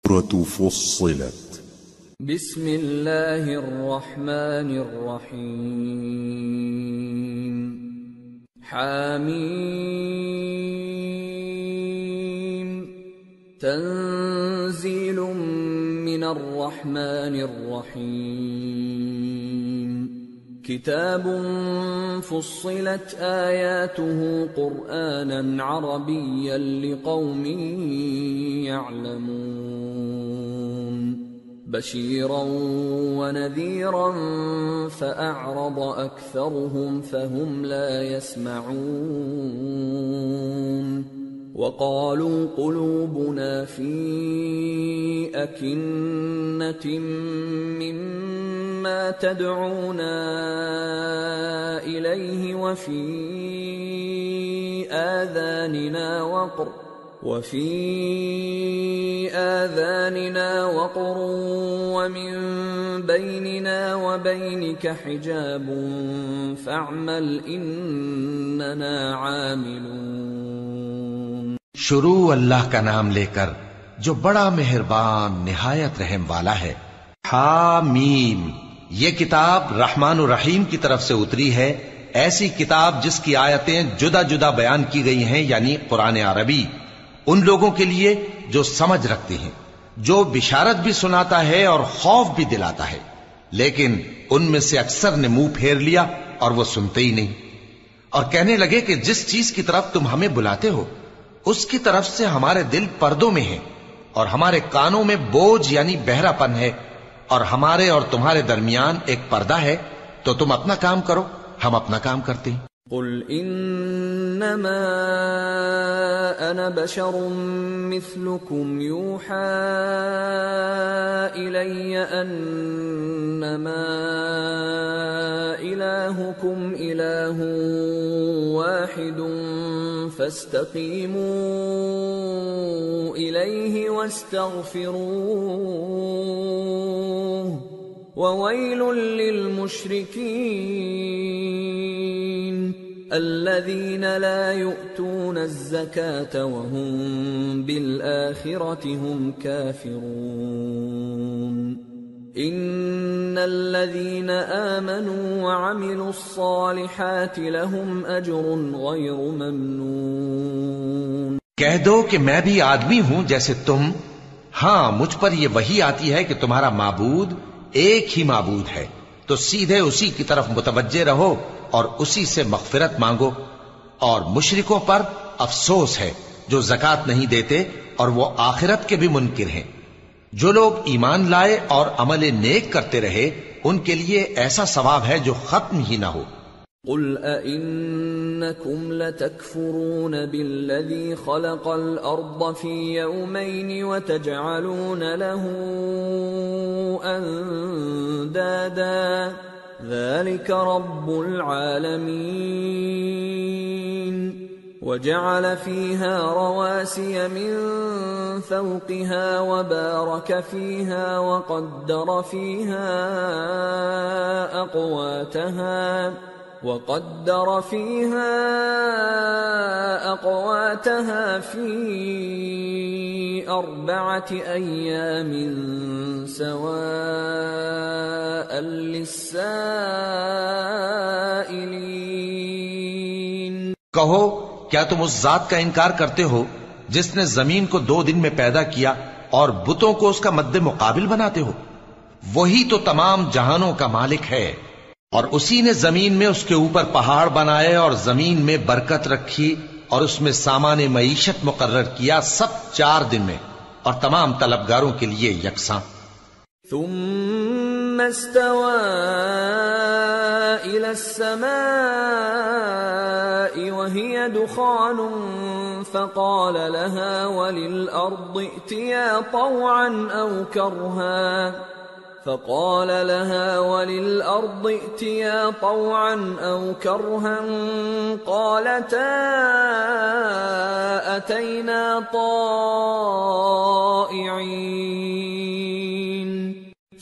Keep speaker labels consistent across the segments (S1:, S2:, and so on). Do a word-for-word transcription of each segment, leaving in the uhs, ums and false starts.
S1: سورة فصلت
S2: بسم اللہ الرحمن الرحیم حامیم تنزیل من الرحمن الرحیم کتاب فصلت آیاته قرآنا عربیا لقوم يعلمون بشيرا ونذيرا فأعرض أكثرهم فهم لا يسمعون وقالوا قلوبنا في أكنة مما تدعونا إليه وفي آذاننا وقر وفي آذاننا وقر ومن بيننا وبينك حجاب فاعمل إننا عاملون۔
S3: شروع اللہ کا نام لے کر جو بڑا مہربان نہایت رحم والا ہے۔ حامیم، یہ کتاب رحمان الرحیم کی طرف سے اتری ہے، ایسی کتاب جس کی آیتیں جدا جدا بیان کی گئی ہیں، یعنی قرآن عربی، ان لوگوں کے لیے جو سمجھ رکھتے ہیں، جو بشارت بھی سناتا ہے اور خوف بھی دلاتا ہے، لیکن ان میں سے اکثر نے منہ پھیر لیا اور وہ سنتے ہی نہیں، اور کہنے لگے کہ جس چیز کی طرف تم ہمیں بلاتے ہو اس کی طرف سے ہمارے دل پردوں میں ہیں، اور ہمارے کانوں میں بوجھ یعنی بہرا پن ہے، اور ہمارے اور تمہارے درمیان ایک پردہ ہے، تو تم اپنا کام کرو، ہم اپنا کام کرتے ہیں۔
S2: قل انما انا بشر مثلكم يوحى الي انما الهكم اله واحد فاستقيموا اليه واستغفروه وويل للمشركين الذين لا يؤتون الزكاة وهم بالآخرة هم كافرون إن الذين آمنوا وعملوا الصالحات لهم أجر غير ممنون۔
S3: کہہ دو کہ میں بھی آدمی ہوں جیسے تم، ہاں مجھ پر یہ وحی آتی ہے کہ تمہارا معبود ایک ہی معبود ہے، تو سیدھے اسی کی طرف متوجہ رہو اور اسی سے مغفرت مانگو، اور مشرکوں پر افسوس ہے جو زکوٰۃ نہیں دیتے اور وہ آخرت کے بھی منکر ہیں۔ جو لوگ ایمان لائے اور عمل نیک کرتے رہے ان کے لیے ایسا ثواب ہے جو ختم ہی نہ ہو۔
S2: قل أئنكم لتكفرون بالذي خلق الأرض في يومين وتجعلون له أندادا ذلك رب العالمين وجعل فيها رواسي من فوقها وبارك فيها وقدر فيها أقواتها وقدر فيها أقواتها في أربعة أيام سواء للسائلين۔
S3: کہو کیا تم اس ذات کا انکار کرتے ہو جس نے زمین کو دو دن میں پیدا کیا اور بتوں کو اس کا مد مقابل بناتے ہو؟ وہی تو تمام جہانوں کا مالک ہے، اور اسی نے زمین میں اس کے اوپر پہاڑ بنائے اور زمین میں برکت رکھی اور اس میں سامان معیشت مقرر کیا، سب چار دن میں اور تمام طلبگاروں کے لیے یکساں۔
S2: ثم استوى إلى السماء وهي دخان فقال لها وللأرض ائتيا طوعا أو كرها فقال لها وللأرض ائتيا طوعا أو كرها قالتا أتينا طائعين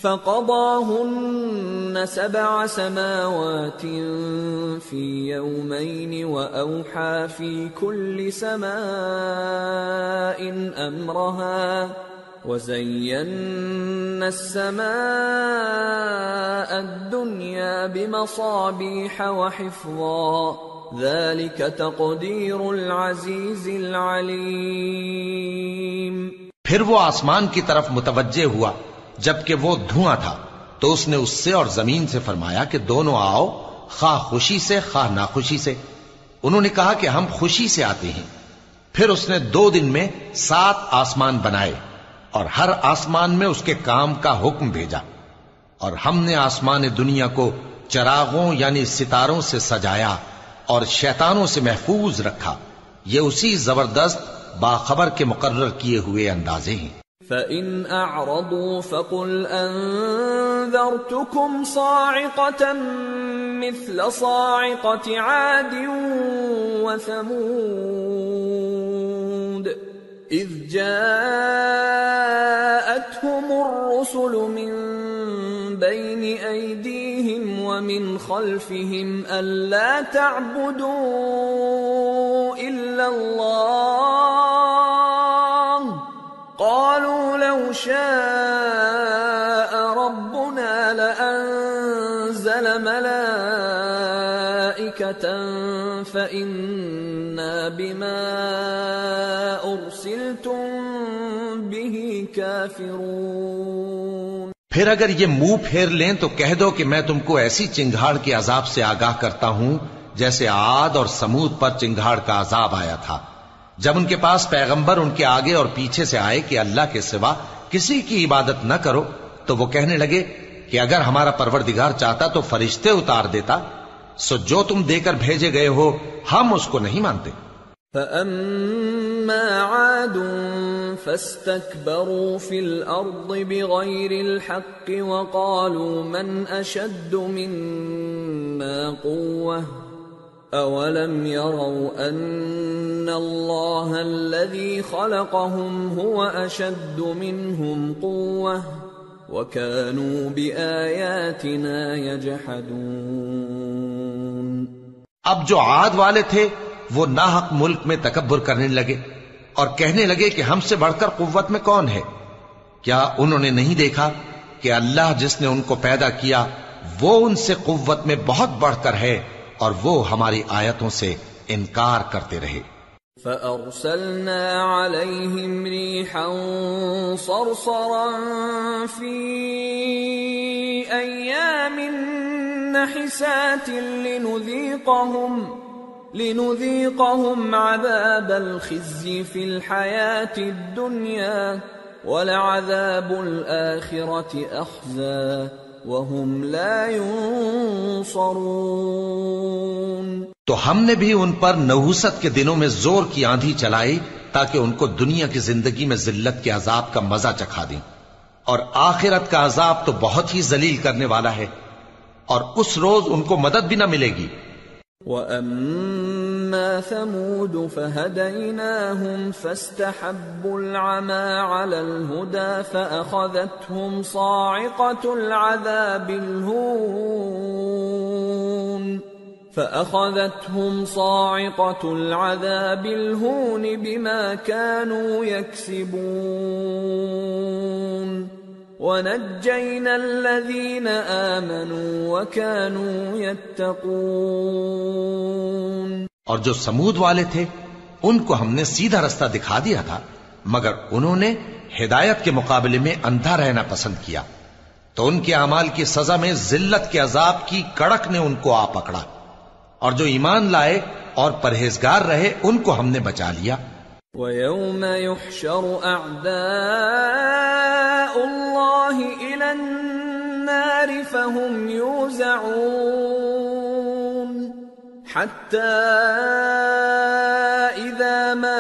S2: فقضاهن سبع سماوات في يومين وأوحى في كل سماء أمرها وَزَيَّنَّا السَّمَاءَ الدُّنْيَا بِمَصَابِيحَ وَحِفْظًا ذَلِكَ تَقْدِيرُ الْعَزِيزِ الْعَلِيمِ۔
S3: پھر وہ آسمان کی طرف متوجہ ہوا جبکہ وہ دھواں تھا، تو اس نے اس سے اور زمین سے فرمایا کہ دونوں آؤ، خواہ خوشی سے خواہ ناخوشی سے۔ انہوں نے کہا کہ ہم خوشی سے آتے ہیں۔ پھر اس نے دو دن میں سات آسمان بنائے اور ہر آسمان میں اس کے کام کا حکم بھیجا، اور ہم نے آسمان دنیا کو چراغوں یعنی ستاروں سے سجایا اور شیطانوں سے محفوظ رکھا۔ یہ اسی زبردست باخبر کے مقرر کیے ہوئے اندازے ہیں۔
S2: فَإِنْ أَعْرَضُوا فَقُلْ أَنذَرْتُكُمْ صَاعِقَةً مِثْلَ صَاعِقَةِ عَادٍ وَثَمُودَ إِذْ جَاءَتْهُمُ الرُّسُلُ مِنْ بَيْنِ أَيْدِيهِمْ وَمِنْ خَلْفِهِمْ أَلَّا تَعْبُدُوا إِلَّا اللَّهَ قَالُوا لَوْ شَاءَ رَبُّنَا لَأَنزَلَ مَلَائِكَةً فَإِنَّا بِمَا أُرْسِلْتُمْ بِهِ كَافِرُونَ۔
S3: پھر اگر یہ منہ پھیر لیں تو کہہ دو کہ میں تم کو ایسی چنگھاڑ کے عذاب سے آگاہ کرتا ہوں جیسے عاد اور سمود پر چنگھاڑ کا عذاب آیا تھا، جب ان کے پاس پیغمبر ان کے آگے اور پیچھے سے آئے کہ اللہ کے سوا کسی کی عبادت نہ کرو، تو وہ کہنے لگے کہ اگر ہمارا پروردگار چاہتا تو فرشتے اتار دیتا، سو جو تم دے کر بھیجے گئے ہو ہم اس کو نہیں مانتے۔
S2: فَأَمَّا عَادٌ فَاسْتَكْبَرُوا فِي الْأَرْضِ بِغَيْرِ الْحَقِّ وَقَالُوا مَنْ أَشَدُّ مِنَّا قُوَّةً أَوَلَمْ يَرَوْا أَنَّ اللَّهَ الَّذِي خَلَقَهُمْ هُوَ أَشَدُّ مِنْهُمْ قُوَّةً وَكَانُوا بِآيَاتِنَا يَجْحَدُونَ۔
S3: اب جو عاد والے تھے وہ ناحق ملک میں تکبر کرنے لگے اور کہنے لگے کہ ہم سے بڑھ کر قوت میں کون ہے؟ کیا انہوں نے نہیں دیکھا کہ اللہ جس نے ان کو پیدا کیا وہ ان سے قوت میں بہت بڑھ کر ہے، اور وہ ہماری آیتوں سے انکار کرتے رہے۔
S2: فَأَرْسَلْنَا عَلَيْهِمْ رِيحًا صَرْصَرًا فِي أَيَّامٍ نَحِسَاتٍ لِنُذِيقَهُمْ لِنُذِيقَهُمْ عَذَابَ الْخِزْيِ فِي الْحَيَاةِ الدُّنْيَا وَلَعَذَابُ الْآخِرَةِ أَخْزَى وَهُمْ لَا يُنصَرُونَ۔
S3: تو ہم نے بھی ان پر نحوست کے دنوں میں زور کی آندھی چلائی تاکہ ان کو دنیا کی زندگی میں ذلت کے عذاب کا مزہ چکھا دیں، اور آخرت کا عذاب تو بہت ہی ذلیل کرنے والا ہے، اور اس روز ان کو مدد بھی نہ ملے گی۔
S2: وَأَمَّا ثَمُودُ فَهَدَيْنَاهُمْ فَاسْتَحَبُّوا الْعَمَى عَلَى الْهُدَى فَأَخَذَتْهُمْ صَاعِقَةُ الْعَذَابِ الْهُونِ فَأَخَذَتْهُمْ صَاعِقَةُ الْعَذَابِ الْهُونِ بِمَا كَانُوا يَكْسِبُونَ وَنَجَّيْنَا الَّذِينَ آمَنُوا وَكَانُوا يَتَّقُونَ۔
S3: اور جو سمود والے تھے ان کو ہم نے سیدھا رستہ دکھا دیا تھا، مگر انہوں نے ہدایت کے مقابلے میں اندھا رہنا پسند کیا، تو ان کے اعمال کی سزا میں ذلت کے عذاب کی کڑک نے ان کو آ پکڑا، اور جو ایمان لائے اور پرہیزگار رہے ان کو ہم نے بچا لیا۔
S2: وَيَوْمَ يُحْشَرُ أَعْدَاءُ اللَّهِ إِلَى النَّارِ فَهُمْ يُوزَعُونَ حَتَّى إِذَا مَا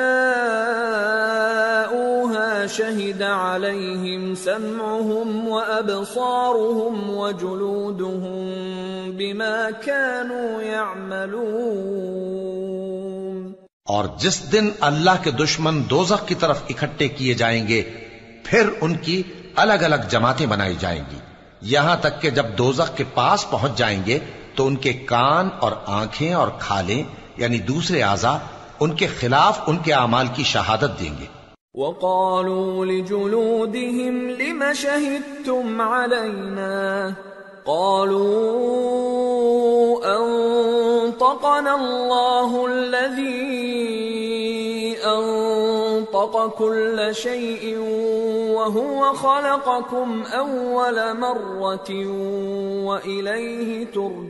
S2: جَاءُوهَا شَهِدَ عَلَيْهِمْ سَمْعُهُمْ وَأَبْصَارُهُمْ وَجُلُودُهُمْ بِمَا كَانُوا يَعْمَلُونَ۔
S3: اور جس دن اللہ کے دشمن دوزخ کی طرف اکٹھے کیے جائیں گے، پھر ان کی الگ الگ جماعتیں بنائی جائیں گی، یہاں تک کہ جب دوزخ کے پاس پہنچ جائیں گے تو ان کے کان اور آنکھیں اور کھالیں یعنی دوسرے اعضاء ان کے خلاف ان کے اعمال کی شہادت دیں گے۔
S2: وقالوا لجلودهم لم شهدتم علينا قالوا أنطقنا الله الذي أنطق كل شيء وهو خلقكم أول مرة وإليه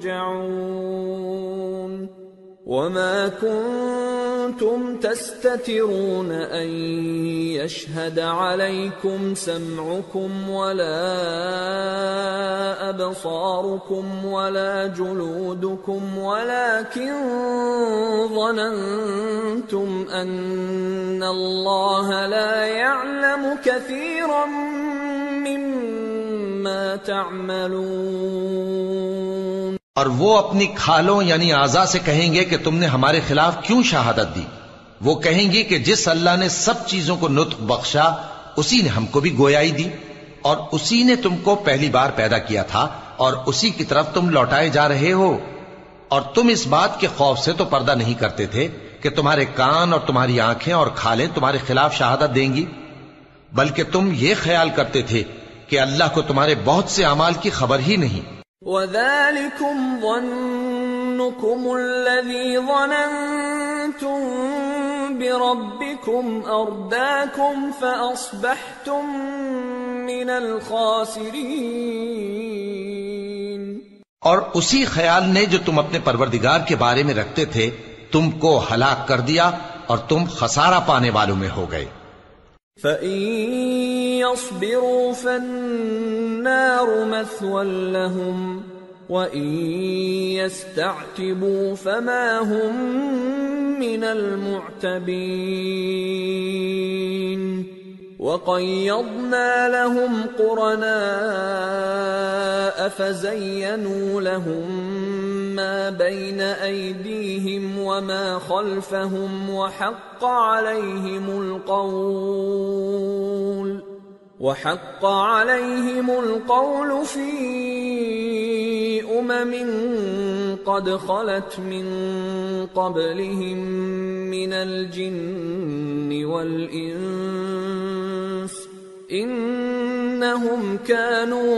S2: ترجعون وما كنتم تستترون أن يشهد عليكم سمعكم ولا أبصاركم ولا جلودكم ولكن ظننتم أن الله لا يعلم كثيرا مما تعملون.
S3: اور وہ اپنی کھالوں یعنی اعضاء سے کہیں گے کہ تم نے ہمارے خلاف کیوں شہادت دی؟ وہ کہیں گی کہ جس اللہ نے سب چیزوں کو نطق بخشا اسی نے ہم کو بھی گویائی دی، اور اسی نے تم کو پہلی بار پیدا کیا تھا اور اسی کی طرف تم لوٹائے جا رہے ہو. اور تم اس بات کے خوف سے تو پردہ نہیں کرتے تھے کہ تمہارے کان اور تمہاری آنکھیں اور کھالیں تمہارے خلاف شہادت دیں گی، بلکہ تم یہ خیال کرتے تھے کہ اللہ کو تمہارے بہت سے اعمال کی خبر ہی نہیں.
S2: وَذَلِكُمْ ظَنُّكُمُ الَّذِي ظَنَنْتُمْ بِرَبِّكُمْ أَرْدَاكُمْ فَأَصْبَحْتُمْ مِنَ الْخَاسِرِينَ.
S3: اور اسی خیال نے جو تم اپنے پروردگار کے بارے میں رکھتے تھے تم کو ہلاک کر دیا اور تم خسارہ پانے والوں میں ہو گئے.
S2: فَإِن يَصْبِرُوا فَالنَّارُ مَثْوًى لَهُمْ وَإِن يَسْتَعْتِبُوا فَمَا هُمْ مِنَ الْمُعْتَبِينَ. وَقَيَّضْنَا لَهُمْ قُرَنَاءَ فَزَيَّنُوا لَهُم مَّا بَيْنَ أَيْدِيهِمْ وَمَا خَلْفَهُمْ وَحَقَّ عَلَيْهِمُ الْقَوْلُ وَحَقَّ عَلَيْهِمُ الْقَوْلُ فِي أُمَمٍ قَدْ خَلَتْ مِن قَبْلِهِم مِّنَ الْجِنِّ وَالْإِنسِ إِنَّهُمْ كَانُوا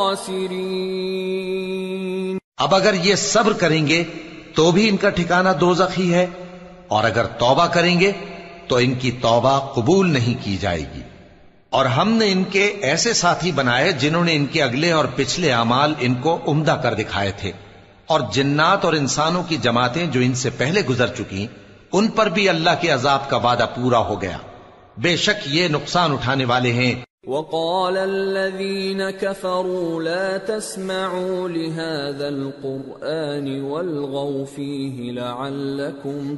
S2: خَاسِرِينَ.
S3: اب اگر یہ صبر کریں گے تو بھی ان کا ٹھکانہ دوزخ ہی ہے، اور اگر توبہ کریں گے تو ان کی توبہ قبول نہیں کی جائے گی. اور ہم نے ان کے ایسے ساتھی بنائے جنہوں نے ان کے اگلے اور پچھلے اعمال ان کو عمدہ کر دکھائے تھے، اور جنات اور انسانوں کی جماعتیں جو ان سے پہلے گزر چکی ان پر بھی اللہ کے عذاب کا وعدہ پورا ہو گیا. بے شک یہ نقصان اٹھانے والے ہیں.
S2: وقال الذين كفروا لا تسمعوا لهذا القرآن والغوا فيه لعلكم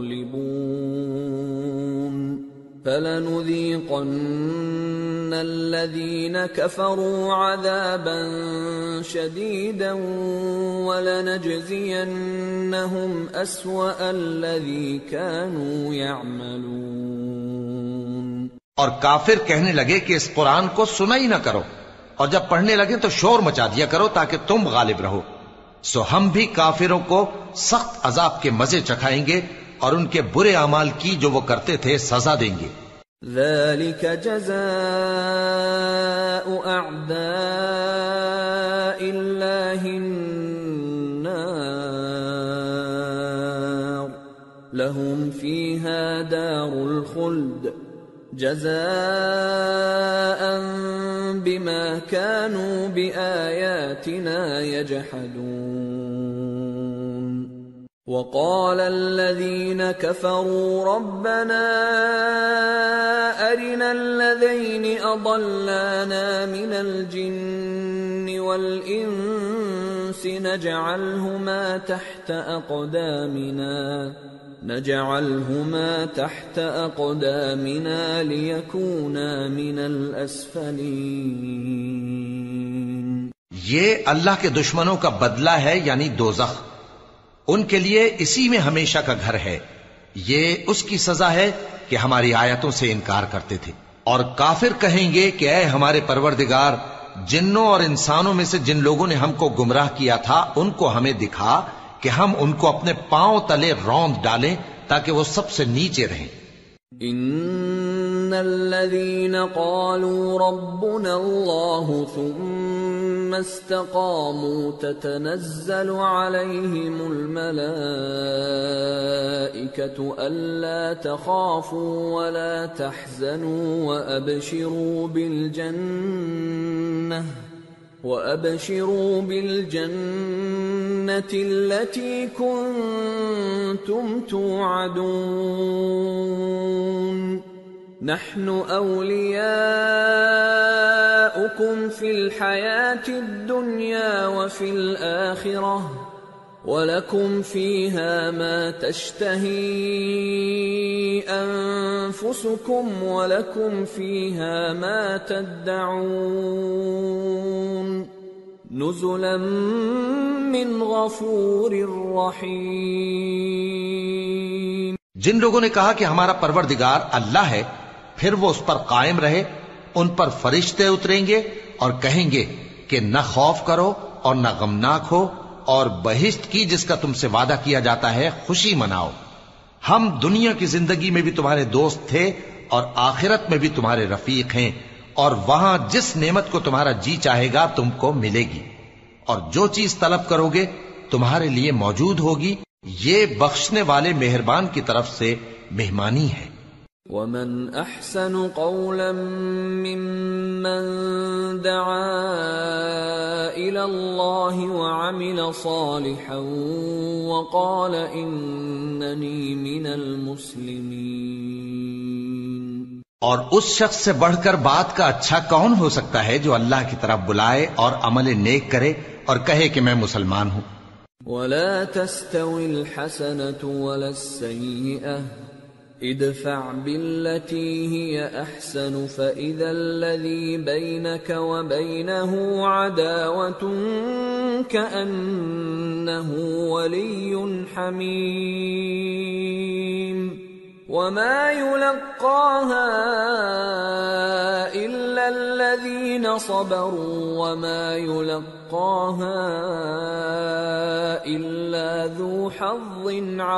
S2: تغلبون. فلنذيقن الذين كفروا عذابا شديدا ولنجزينهم أسوأ الذي كانوا يعملون.
S3: اور کافر کہنے لگے کہ اس قرآن کو سنا ہی نہ کرو، اور جب پڑھنے لگے تو شور مچا دیا کرو تاکہ تم غالب رہو. سو ہم بھی کافروں کو سخت عذاب کے مزے چکھائیں گے اور ان کے برے اعمال کی جو وہ کرتے تھے سزا دیں گے.
S2: ذلك جزاء اعداء الله النار لهم فيها دار الخلد جزاء بما كانوا بآياتنا يجحدون. وقال الذين كفروا ربنا أرنا الذين أضلانا من الجن والإنس نجعلهما تحت أقدامنا نجعلهما تحت أقدامنا ليكونا من الأسفلين.
S3: یہ اللہ کے دشمنوں کا بدلہ ہے یعنی دوزخ، ان کے لیے اسی میں ہمیشہ کا گھر ہے. یہ اس کی سزا ہے کہ ہماری آیتوں سے انکار کرتے تھے. اور کافر کہیں گے کہ اے ہمارے پروردگار، جنوں اور انسانوں میں سے جن لوگوں نے ہم کو گمراہ کیا تھا ان کو ہمیں دکھا کہ ہم ان کو اپنے پاؤں تلے روند ڈالیں تاکہ وہ سب سے نیچے رہیں.
S2: ان الذين قالوا ربنا الله ثم استقاموا تتنزل عليهم الملائكة ألا تخافوا ولا تحزنوا وأبشروا بالجنة وَأَبْشِرُوا بِالْجَنَّةِ الَّتِي كُنتُمْ تُوعَدُونَ نَحْنُ أَوْلِيَاؤُكُمْ فِي الْحَيَاةِ الدُّنْيَا وَفِي الْآخِرَةِ وَلَكُمْ فِيهَا مَا تَشْتَهِي أَنفُسُكُمْ وَلَكُمْ فِيهَا مَا تَدَّعُونَ نُزُلًا مِّنْ غَفُورٍ رَّحِيمٍ۔
S3: جن لوگوں نے کہا کہ ہمارا پروردگار اللہ ہے، پھر وہ اس پر قائم رہے، ان پر فرشتے اتریں گے اور کہیں گے کہ نہ خوف کرو اور نہ غمناک ہو، اور بہشت کی جس کا تم سے وعدہ کیا جاتا ہے خوشی مناؤ۔ ہم دنیا کی زندگی میں بھی تمہارے دوست تھے اور آخرت میں بھی تمہارے رفیق ہیں، اور وہاں جس نعمت کو تمہارا جی چاہے گا تم کو ملے گی، اور جو چیز طلب کرو گے تمہارے لیے موجود ہوگی۔ یہ بخشنے والے مہربان کی طرف سے مہمانی ہے۔
S2: وَمَنْ أَحْسَنُ قَوْلًا مِّمَّنْ دَعَا إِلَى اللَّهِ وَعَمِلَ صَالِحًا وَقَالَ إِنَّنِي مِنَ الْمُسْلِمِينَ۔
S3: اور اس شخص سے بڑھ کر بات کا اچھا کون ہو سکتا ہے جو اللہ کی طرف بلائے اور عمل نیک کرے اور کہے کہ میں مسلمان ہوں۔
S2: وَلَا تَسْتَوِي الْحَسَنَةُ وَلَا السَّيِّئَةُ ادفع بالتي هي احسن فاذا الذي بينك وبينه عداوة كأنه ولي حميم وما يلقاها الا الذين صبروا وما يلقاها الا ذو حظ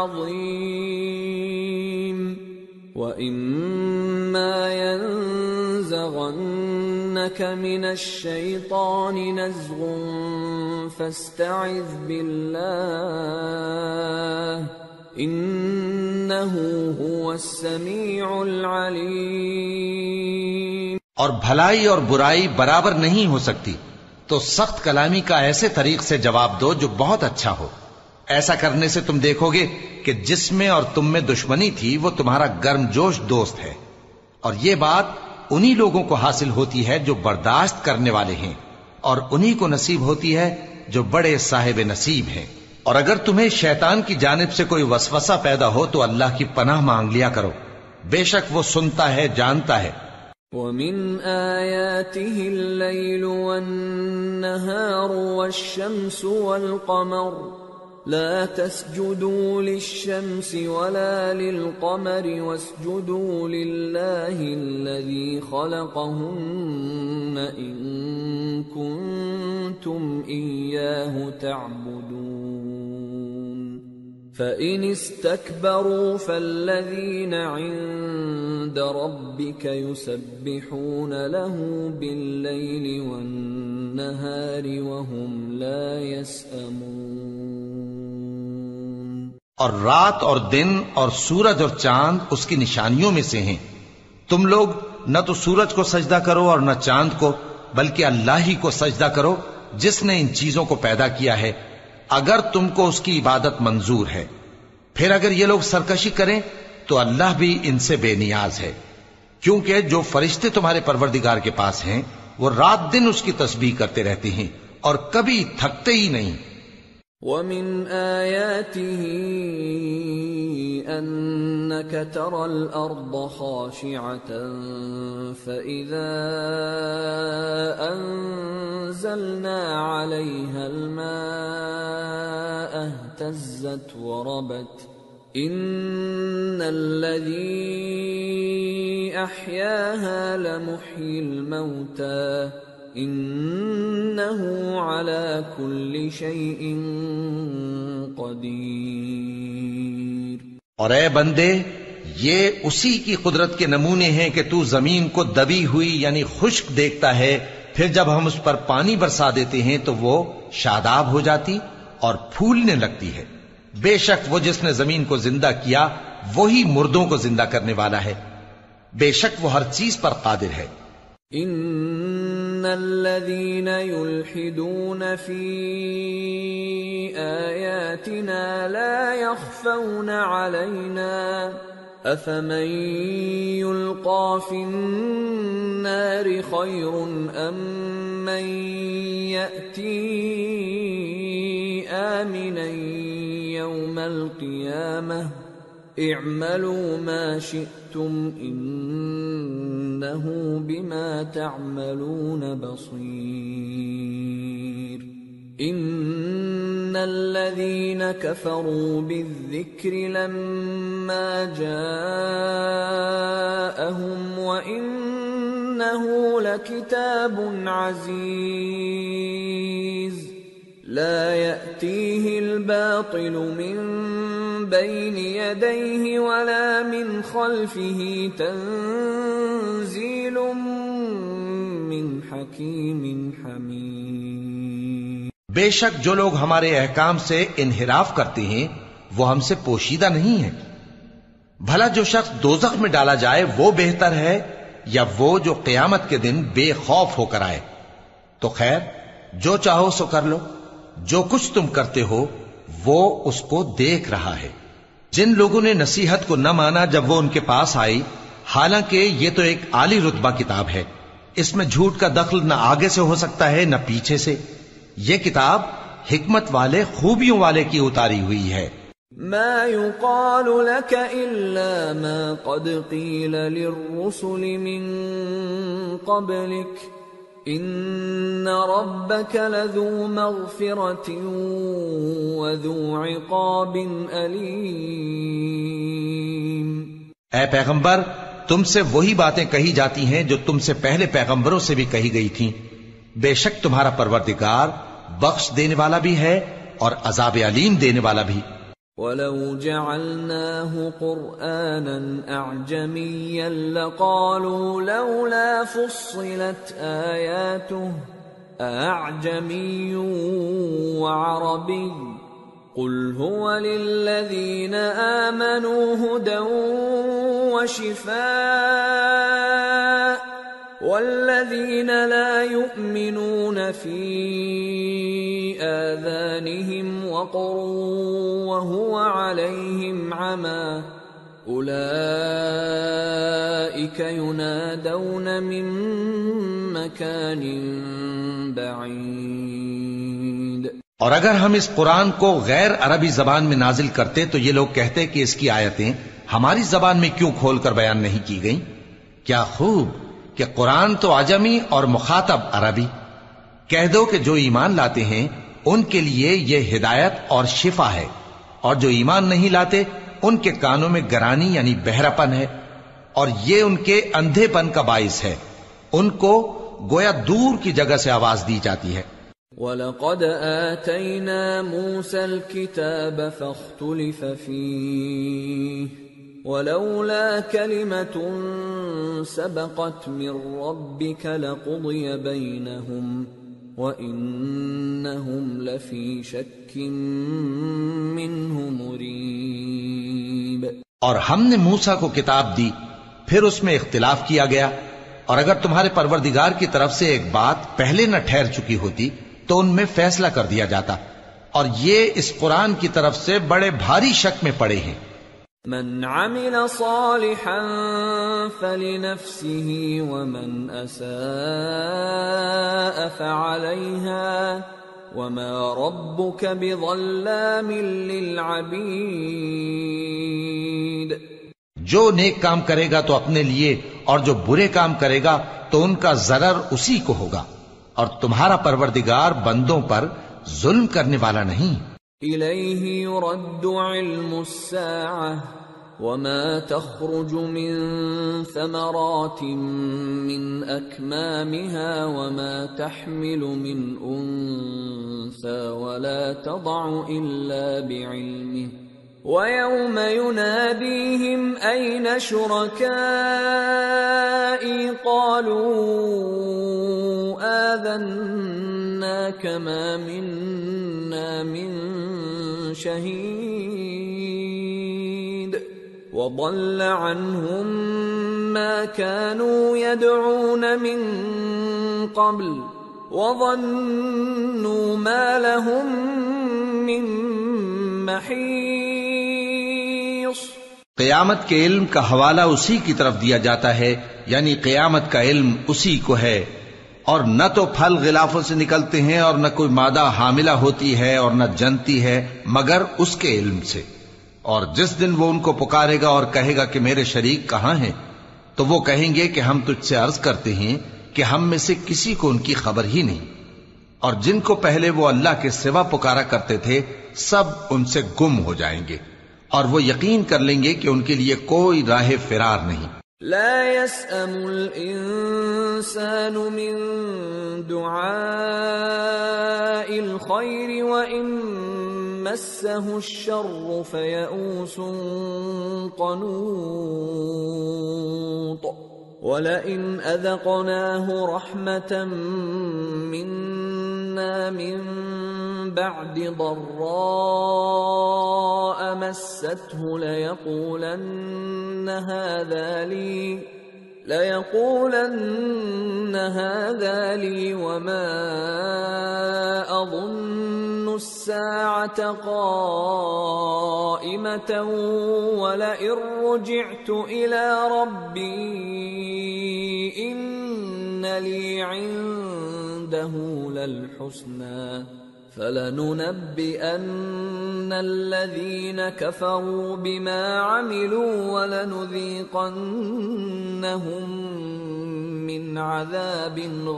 S2: عظيم وَإِمَّا يَنزَغَنَّكَ مِنَ الشَّيْطَانِ نَزْغٌ فَاسْتَعِذْ بِاللَّهِ إِنَّهُ هُوَ السَّمِيعُ الْعَلِيمُ۔
S3: اور بھلائی اور برائی برابر نہیں ہو سکتی، تو سخت کلامی کا ایسے طریق سے جواب دو جو بہت اچھا ہو۔ ایسا کرنے سے تم دیکھو گے کہ جس میں اور تم میں دشمنی تھی وہ تمہارا گرم جوش دوست ہے، اور یہ بات انہی لوگوں کو حاصل ہوتی ہے جو برداشت کرنے والے ہیں، اور انہی کو نصیب ہوتی ہے جو بڑے صاحب نصیب ہیں۔ اور اگر تمہیں شیطان کی جانب سے کوئی وسوسہ پیدا ہو تو اللہ کی پناہ مانگ لیا کرو، بے شک وہ سنتا ہے، جانتا ہے۔
S2: وَمِنْ آيَاتِهِ اللَّيْلُ وَالنَّهَارُ وَالشَّمْسُ وَالْقَمَرُ لا تسجدوا للشمس ولا للقمر واسجدوا لله الذي خلقهن إن كنتم إياه تعبدون فإن استكبروا فالذين عند ربك يسبحون له بالليل والنهار وهم لا يسأمون۔
S3: اور رات اور دن اور سورج اور چاند اس کی نشانیوں میں سے ہیں، تم لوگ نہ تو سورج کو سجدہ کرو اور نہ چاند کو، بلکہ اللہ ہی کو سجدہ کرو جس نے ان چیزوں کو پیدا کیا ہے، اگر تم کو اس کی عبادت منظور ہے۔ پھر اگر یہ لوگ سرکشی کریں تو اللہ بھی ان سے بے نیاز ہے، کیونکہ جو فرشتے تمہارے پروردگار کے پاس ہیں وہ رات دن اس کی تسبیح کرتے رہتے ہیں اور کبھی تھکتے ہی نہیں۔
S2: وَمِنْ آيَاتِهِ أَنَّكَ تَرَى الْأَرْضَ خَاشِعَةً فَإِذَا أَنزَلْنَا عَلَيْهَا الْمَاءَ اهْتَزَّتْ وَرَبَتْ إِنَّ الَّذِي أَحْيَاهَا لَمُحْيِي الْمَوْتَى انہو علی کل شیء قدیر۔
S3: اور اے بندے، یہ اسی کی قدرت کے نمونے ہیں کہ تو زمین کو دبی ہوئی یعنی خشک دیکھتا ہے، پھر جب ہم اس پر پانی برسا دیتے ہیں تو وہ شاداب ہو جاتی اور پھولنے لگتی ہے۔ بے شک وہ جس نے زمین کو زندہ کیا وہی مردوں کو زندہ کرنے والا ہے، بے شک وہ ہر چیز پر قادر ہے۔
S2: ان الذين يلحدون في آياتنا لا يخفون علينا افمن يلقى في النار خير ام من يأتي آمنا يوم القيامة اعملوا ما شئتم انه بما تعملون بصير ان الذين كفروا بالذكر لما جاءهم وانه لكتاب عزيز لا يأتيه الباطل من بين يديه ولا من خلفه تنزيل من حكيم حميد۔
S3: بے شک جو لوگ ہمارے احکام سے انحراف کرتے ہیں وہ ہم سے پوشیدہ نہیں ہیں۔ بھلا جو شخص دوزخ میں ڈالا جائے وہ بہتر ہے یا وہ جو قیامت کے دن بے خوف ہو کر آئے؟ تو خیر جو چاہو سو کر لو، جو کچھ تم کرتے ہو وہ اس کو دیکھ رہا ہے۔ جن لوگوں نے نصیحت کو نہ مانا جب وہ ان کے پاس آئی، حالانکہ یہ تو ایک عالی رتبہ کتاب ہے، اس میں جھوٹ کا دخل نہ آگے سے ہو سکتا ہے نہ پیچھے سے۔ یہ کتاب حکمت والے خوبیوں والے کی اتاری ہوئی ہے۔
S2: ما يقال لك الا ما قد قيل للرسل من قبلك ان ربك لذو مغفرة وذو عقاب علیم۔
S3: اے پیغمبر تم سے وہی باتیں کہی جاتی ہیں جو تم سے پہلے پیغمبروں سے بھی کہی گئی تھیں، بے شک تمہارا پروردگار بخش دینے والا بھی ہے اور عذاب علیم دینے والا بھی۔
S2: وَلَوْ جَعَلْنَاهُ قُرْآنًا أَعْجَمِيًّا لَقَالُوا لَوْلَا فُصِّلَتْ آيَاتُهُ أَأَعْجَمِيٌّ وَعَرَبِيٌّ قُلْ هُوَ لِلَّذِينَ آمَنُوا هُدًى وَشِفَاءٌ وَالَّذِينَ لَا يُؤْمِنُونَ فِي آذَانِهِمْ وَقْرٌ وَهُوَ عَلَيْهِمْ عَمًى أُولَئِكَ يُنَادَوْنَ مِن مَّكَانٍ بَعِيدٍ۔
S3: اور اگر ہم اس قرآن کو غیر عربی زبان میں نازل کرتے تو یہ لوگ کہتے کہ اس کی آیتیں ہماری زبان میں کیوں کھول کر بیان نہیں کی گئیں؟ کیا خوب کہ قرآن تو عجمی اور مخاطب عربی۔ کہہ دو کہ جو ایمان لاتے ہیں ان کے لیے یہ ہدایت اور شفا ہے، اور جو ایمان نہیں لاتے ان کے کانوں میں گرانی یعنی بہراپن ہے، اور یہ ان کے اندھے پن کا باعث ہے، ان کو گویا دور کی جگہ سے آواز دی جاتی ہے۔
S2: وَلَقَدْ آتَيْنَا مُوسَى الْكِتَابَ فَاخْتُلِفَ فِيهِ وَلَوْلَا كَلِمَةٌ سَبَقَتْ مِنْ رَبِّكَ لَقُضِيَ بَيْنَهُمْ وَإِنَّهُمْ لَفِي شَكٍّ مِّنْهُ مُرِيبٍ۔
S3: اور ہم نے موسیٰ کو کتاب دی، پھر اس میں اختلاف کیا گیا، اور اگر تمہارے پروردگار کی طرف سے ایک بات پہلے نہ ٹھہر چکی ہوتی تو ان میں فیصلہ کر دیا جاتا، اور یہ اس قرآن کی طرف سے بڑے بھاری شک میں پڑے ہیں۔
S2: من عمل صالحا فلنفسه ومن اساء فعليها وما ربك بظلام للعبید۔
S3: جو نیک کام کرے گا تو اپنے لیے، اور جو برے کام کرے گا تو ان کا ضرر اسی کو ہوگا، اور تمہارا پروردگار بندوں پر ظلم کرنے والا نہیں۔
S2: الیہ یرد علم الساعة وما تخرج من ثمرات من اکمامها وما تحمل من انثى ولا تضع الا بعلمه وَيَوْمَ يُنَادِيهِمْ أَيْنَ شُرَكَائِي قَالُوا آذَنَّاكَ مَا مِنَّا مِن شَهِيدٍ وَضَلَّ عَنْهُمْ مَا كَانُوا يَدْعُونَ مِن قَبْلُ وَظَنُّوا مَا لَهُم مِّن محیص۔
S3: قیامت کے علم کا حوالہ اسی کی طرف دیا جاتا ہے، یعنی قیامت کا علم اسی کو ہے، اور نہ تو پھل غلافوں سے نکلتے ہیں اور نہ کوئی مادہ حاملہ ہوتی ہے اور نہ جنتی ہے مگر اس کے علم سے۔ اور جس دن وہ ان کو پکارے گا اور کہے گا کہ میرے شریک کہاں ہیں، تو وہ کہیں گے کہ ہم تجھ سے عرض کرتے ہیں کہ ہم میں سے کسی کو ان کی خبر ہی نہیں، اور جن کو پہلے وہ اللہ کے سوا پکارا کرتے تھے سب ان سے گم ہو جائیں گے، اور وہ یقین کر لیں گے کہ ان کے لیے کوئی راہ فرار نہیں۔
S2: لا يسأم الإنسان من دعاء الخير وإن مسه الشر فيئوس قنوط وَلَئِنْ أَذَقْنَاهِ رَحْمَةً مِنَّا مِنْ بَعْدِ ضَرَّاءَ مَسَّتْهُ لَيَقُولَنَّ هَذَا لِي لَيَقُولَنَّ هَذَا لِي وَمَا أَظُنُّ السَّاعَةَ قَائِمَةً وَلَئِن رُّجِعْتُ إِلَى رَبِّي إِنَّ لِي عِندَهُ لَلْحُسْنَى فَلَنُنَبِّئَنَّ الَّذِينَ كَفَرُوا بِمَا عَمِلُوا وَلَنُذِيقَنَّهُم مِّنْ عَذَابٍ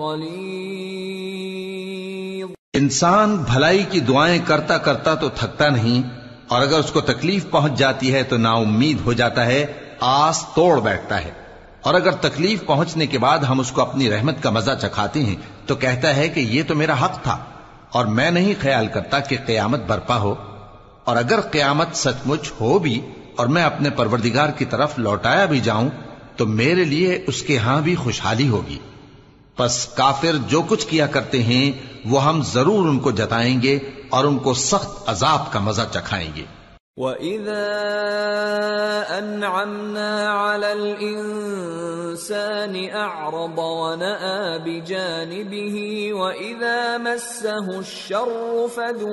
S2: غَلِيظٍ۔
S3: انسان بھلائی کی دعائیں کرتا کرتا تو تھکتا نہیں، اور اگر اس کو تکلیف پہنچ جاتی ہے تو نا امید ہو جاتا ہے، آس توڑ بیٹھتا ہے، اور اگر تکلیف پہنچنے کے بعد ہم اس کو اپنی رحمت کا مزہ چکھاتے ہیں تو کہتا ہے کہ یہ تو میرا حق تھا اور میں نہیں خیال کرتا کہ قیامت برپا ہو۔ اور اگر قیامت سچ مچ ہو بھی اور میں اپنے پروردگار کی طرف لوٹایا بھی جاؤں تو میرے لیے اس کے ہاں بھی خوشحالی ہوگی۔ پس کافر جو کچھ کیا کرتے ہیں وہ ہم ضرور ان کو جتائیں گے اور ان کو سخت عذاب کا مزہ چکھائیں گے۔
S2: وَإِذَا أَنْعَمْنَا عَلَى الْإِنسَانِ أَعْرَضَ وَنَأَى بِجَانِبِهِ وَإِذَا مَسَّهُ الشَّرُّ فَذُو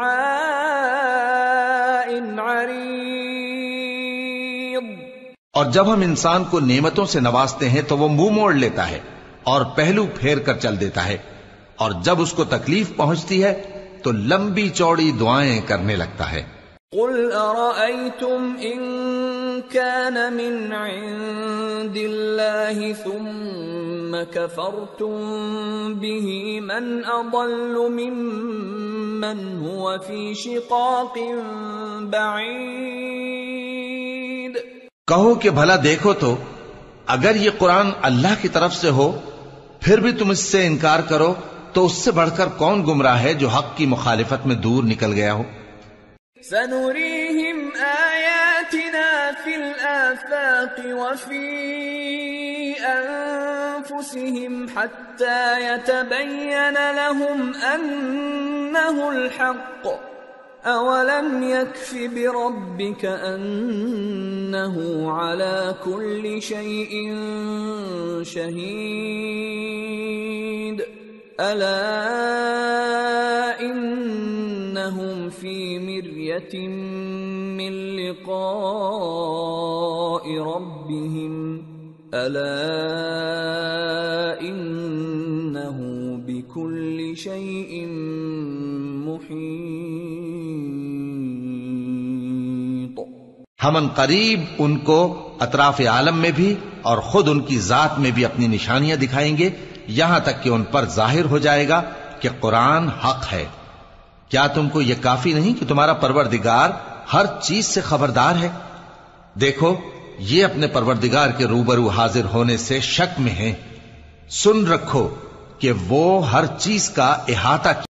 S2: دُعَاءٍ عَرِيضٍ۔
S3: اور جب ہم انسان کو نعمتوں سے نوازتے ہیں تو وہ منہ موڑ لیتا ہے اور پہلو پھیر کر چل دیتا ہے، اور جب اس کو تکلیف پہنچتی ہے تو لمبی چوڑی دعائیں کرنے لگتا ہے۔
S2: قُلْ أَرَأَيْتُمْ إِن كَانَ مِنْ عِندِ اللَّهِ ثُمَّ كَفَرْتُمْ بِهِ مَنْ أَضَلُّ مِمَّنْ هُوَ فِي شِقَاقٍ بَعِيدٍ۔
S3: کہو کہ بھلا دیکھو تو اگر یہ قرآن اللہ کی طرف سے ہو پھر بھی تم اس سے انکار کرو تو اس سے بڑھ کر کون گمراہ ہے جو حق کی مخالفت میں دور نکل گیا ہو۔
S2: سَنُرِيهِمْ آيَاتِنَا فِي الْآفَاقِ وَفِي أَنفُسِهِمْ حَتَّى يَتَبَيَّنَ لَهُمْ أَنَّهُ الْحَقُّ أَوَلَمْ يَكْفِ بِرَبِّكَ أَنَّهُ عَلَى كُلِّ شَيْءٍ شَهِيدٌ أَلَا إِنَّهُمْ فِي مِرْيَةٍ مِّن لِقَاءِ رَبِّهِمْ أَلَا إِنَّهُ بِكُلِّ شَيْءٍ مُحِيطٌ۔
S3: ہم ان قریب ان کو اطراف عالم میں بھی اور خود ان کی ذات میں بھی اپنی نشانیاں دکھائیں گے، یہاں تک کہ ان پر ظاہر ہو جائے گا کہ قرآن حق ہے۔ کیا تم کو یہ کافی نہیں کہ تمہارا پروردگار ہر چیز سے خبردار ہے؟ دیکھو یہ اپنے پروردگار کے روبرو حاضر ہونے سے شک میں ہیں، سن رکھو کہ وہ ہر چیز کا احاطہ